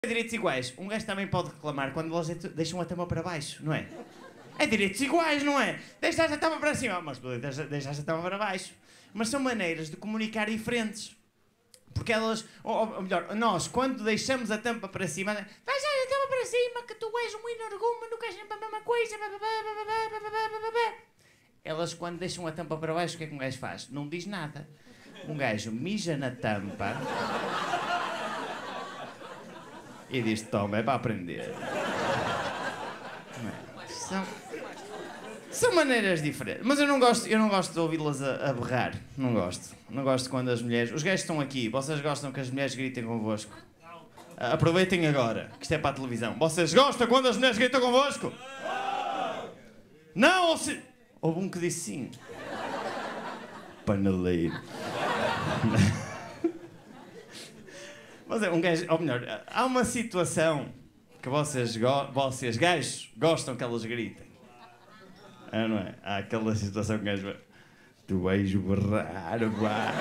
Direitos iguais. Um gajo também pode reclamar quando eles deixam a tampa para baixo, não é? É direitos iguais, não é? Deixaste a tampa para cima, mas tu deixaste a tampa para baixo. Mas são maneiras de comunicar diferentes. Porque elas, ou melhor, nós, quando deixamos a tampa para cima, deixa a tampa para cima, que tu és um energúmeno, que és a mesma coisa. Elas, quando deixam a tampa para baixo, o que é que um gajo faz? Não diz nada. Um gajo mija na tampa e diz: toma, é para aprender. São maneiras diferentes. Mas eu não gosto de ouvi-las a berrar. Não gosto. Não gosto quando as mulheres... Os gajos estão aqui. Vocês gostam que as mulheres gritem convosco? Aproveitem agora, que isto é para a televisão. Vocês gostam quando as mulheres gritam convosco? Não, ou se... Houve um que disse sim. Paneleiro. Mas é um gajo... Ou melhor, há uma situação que vocês gajos gostam que elas gritem. Ah, não é? Há aquela situação que o gajo... Tu vais berrar, pá.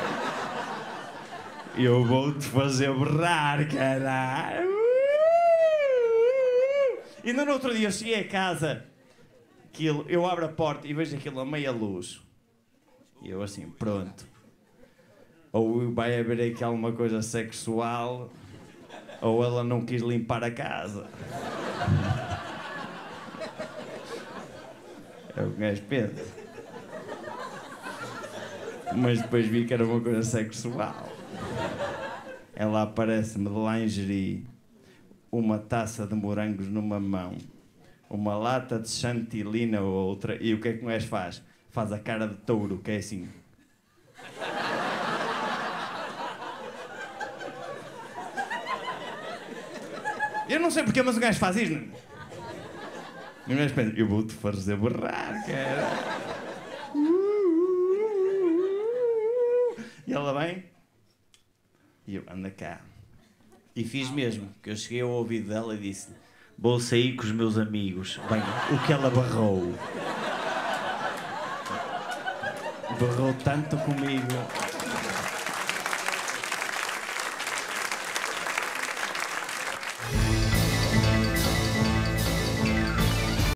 Eu vou-te fazer berrar, caralho. E no outro dia eu cheguei a casa, eu abro a porta e vejo aquilo a meia luz. E eu assim, pronto. Ou vai haver aqui alguma coisa sexual, ou ela não quis limpar a casa. É o que o gajo pensa. Mas depois vi que era uma coisa sexual. Ela aparece-me de lingerie, uma taça de morangos numa mão, uma lata de chantilly na outra, e o que é que o gajo faz? Faz a cara de touro, que é assim. Eu não sei porque, mas o gajo faz isto. E o gajo pensa, eu vou-te fazer berrar, cara. E ela vem, e eu, anda cá. E fiz mesmo, que eu cheguei ao ouvido dela e disse: vou sair com os meus amigos. Bem, o que ela barrou. Barrou tanto comigo.